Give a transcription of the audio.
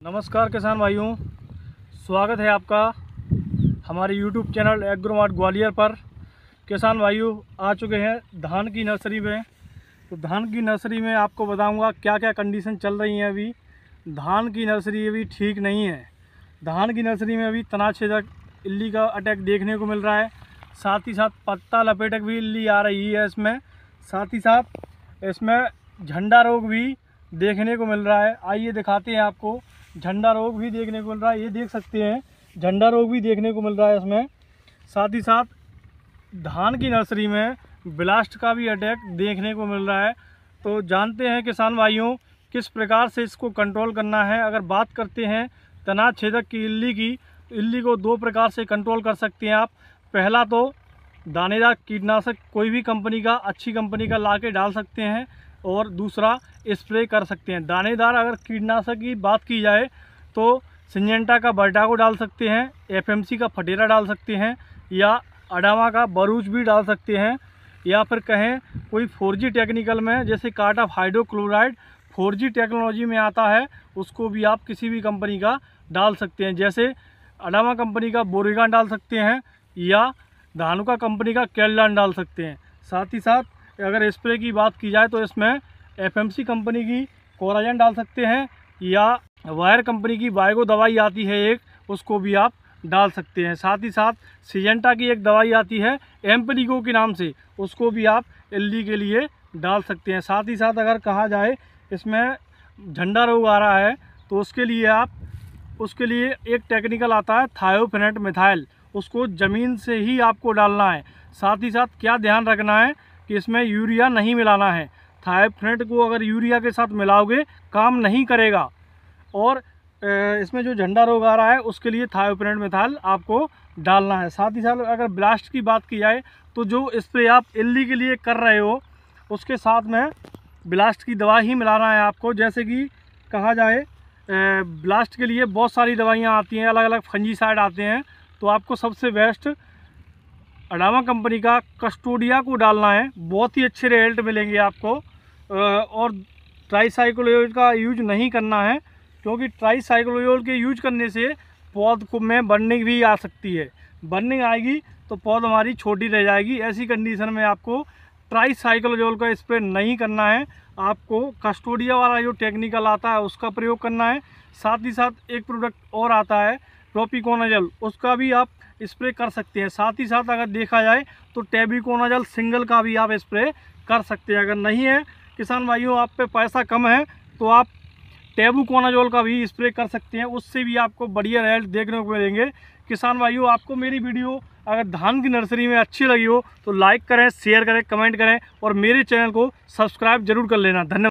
नमस्कार किसान भाइयों, स्वागत है आपका हमारे YouTube चैनल एग्रोमार्ट ग्वालियर पर। किसान भाइयों आ चुके हैं धान की नर्सरी में। तो धान की नर्सरी में आपको बताऊंगा क्या क्या कंडीशन चल रही हैं। अभी धान की नर्सरी अभी ठीक नहीं है। धान की नर्सरी में अभी तनाछेदक इल्ली का अटैक देखने को मिल रहा है। साथ ही साथ पत्ता लपेटक भी इल्ली आ रही है इसमें। साथ ही साथ इसमें झंडा रोग भी देखने को मिल रहा है। आइए दिखाते हैं आपको। झंडा रोग भी देखने को मिल रहा है, ये देख सकते हैं, झंडा रोग भी देखने को मिल रहा है इसमें। साथ ही साथ धान की नर्सरी में ब्लास्ट का भी अटैक देखने को मिल रहा है। तो जानते हैं किसान भाइयों किस प्रकार से इसको कंट्रोल करना है। अगर बात करते हैं तनाछ छेदक की इल्ली को दो प्रकार से कंट्रोल कर सकते हैं आप। पहला तो दानेदार कीटनाशक कोई भी कंपनी का, अच्छी कंपनी का ला के डाल सकते हैं, और दूसरा स्प्रे कर सकते हैं। दानेदार अगर कीटनाशक की बात की जाए तो सिंजेंटा का वर्टागो डाल सकते हैं, एफएमसी का फटेरा डाल सकते हैं, या अडामा का बरूच भी डाल सकते हैं, या फिर कहें कोई 4G टेक्निकल में जैसे कार्टा हाइड्रोक्लोराइड 4G टेक्नोलॉजी में आता है, उसको भी आप किसी भी कंपनी का डाल सकते हैं। जैसे अडामा कंपनी का बोरेगान डाल सकते हैं, या धानुका कंपनी का कैल्डान डाल सकते हैं। साथ ही साथ अगर स्प्रे की बात की जाए तो इसमें एफएमसी कंपनी की कोराजन डाल सकते हैं, या वायर कंपनी की वायगो दवाई आती है एक, उसको भी आप डाल सकते हैं। साथ ही साथ सिजेंटा की एक दवाई आती है एम्पलीगो के नाम से, उसको भी आप इल्ली के लिए डाल सकते हैं। साथ ही साथ अगर कहा जाए इसमें झंडा रोग आ रहा है तो उसके लिए एक टेक्निकल आता है थायोफेनेट मिथाइल, उसको ज़मीन से ही आपको डालना है। साथ ही साथ क्या ध्यान रखना है कि इसमें यूरिया नहीं मिलाना है। थायोफेनेट को अगर यूरिया के साथ मिलाओगे काम नहीं करेगा। और इसमें जो झंडा रोग आ रहा है उसके लिए थायोफेनेट मिथाइल आपको डालना है। साथ ही साथ अगर ब्लास्ट की बात की जाए तो जो स्प्रे आप इल्ली के लिए कर रहे हो उसके साथ में ब्लास्ट की दवा ही मिलाना है आपको। जैसे कि कहा जाए ब्लास्ट के लिए बहुत सारी दवाइयाँ आती हैं, अलग अलग फंजीसाइड आते हैं, तो आपको सबसे बेस्ट अडामा कंपनी का कस्टोडिया को डालना है, बहुत ही अच्छे रिजल्ट मिलेंगे आपको। और ट्राईसाइक्लोजोल का यूज नहीं करना है, क्योंकि ट्राईसाइक्लोजोल के यूज करने से पौध को में बर्निंग भी आ सकती है। बर्निंग आएगी तो पौध हमारी छोटी रह जाएगी। ऐसी कंडीशन में आपको ट्राईसाइक्लोजोल का स्प्रे नहीं करना है, आपको कस्टोडिया वाला जो टेक्निकल आता है उसका प्रयोग करना है। साथ ही साथ एक प्रोडक्ट और आता है प्रोपिकोनाजल, उसका भी आप स्प्रे कर सकते हैं। साथ ही साथ अगर देखा जाए तो टेबिकोनाजल सिंगल का भी आप स्प्रे कर सकते हैं। अगर नहीं है किसान भाइयों, आप पे पैसा कम है, तो आप टेबुकोनाजोल का भी स्प्रे कर सकते हैं, उससे भी आपको बढ़िया रिजल्ट देखने को मिलेंगे। किसान भाइयों, आपको मेरी वीडियो अगर धान की नर्सरी में अच्छी लगी हो तो लाइक करें, शेयर करें, कमेंट करें, और मेरे चैनल को सब्सक्राइब जरूर कर लेना। धन्यवाद।